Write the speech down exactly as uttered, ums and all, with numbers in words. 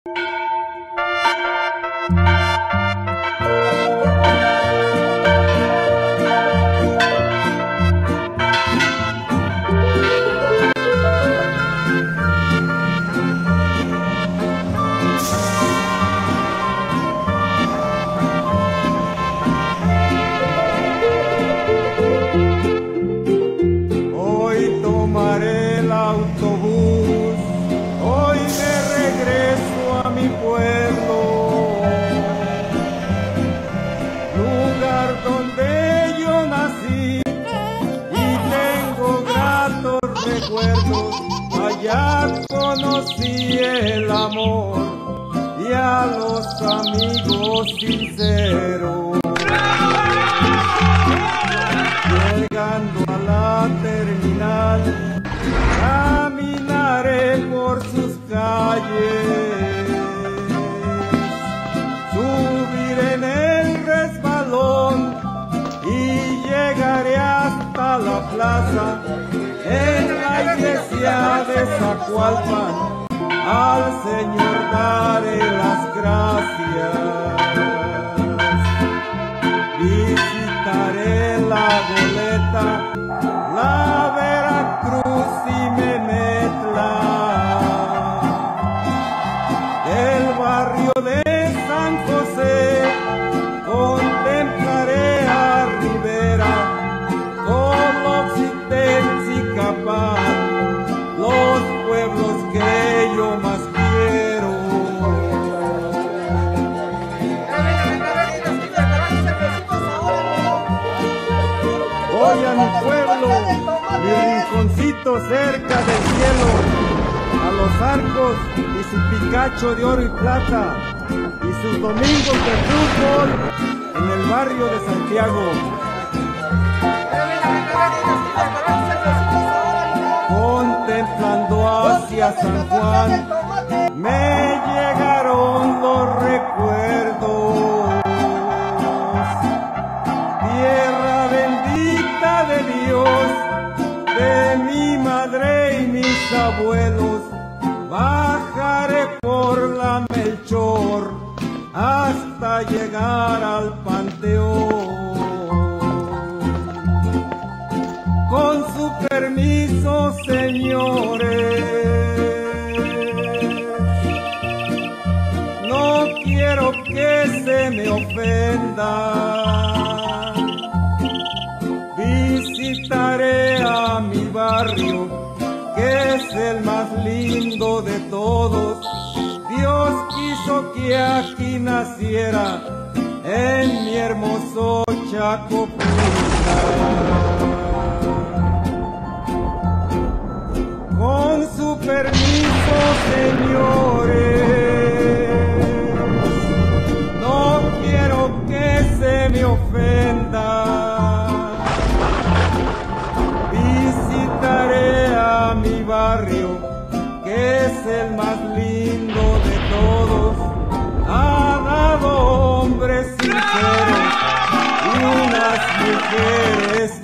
Hoy tomaré el autobús, hoy me regreso a mi pueblo, lugar donde yo nací y tengo gratos recuerdos. Allá conocí el amor y a los amigos sinceros. Llegando a la terminal, caminaré por sus calles, subiré en el resbalón y llegaré hasta la plaza. En la iglesia de Zacualpan al Señor daré las gracias. Visitaré la Goleta, la Veracruz y Memetla, del barrio de San José contemplaré a Rivera, Colox y Texicapán, los pueblos que yo más quiero. Voy a mi pueblo, mi rinconcito cerca del cielo, a los arcos y su picacho de oro y plata, y sus domingos de fútbol en el barrio de Santiago. Contemplando hacia San Juan, me llegaron los recuerdos. Tierra bendita de Dios, de mi madre y mis abuelos, bajaré por la Melchor hasta llegar al Panteón. Con su permiso, señores, no quiero que se me ofendan. Visitaré a mi barrio, que es el más lindo de todos. Dios quiso que aquí naciera, en mi hermoso Chacopula. Con su permiso, señores, no quiero que se me ofenda. Visitaré a mi barrio, que es el más lindo de todos. Ha dado hombres sinceros y unas mujeres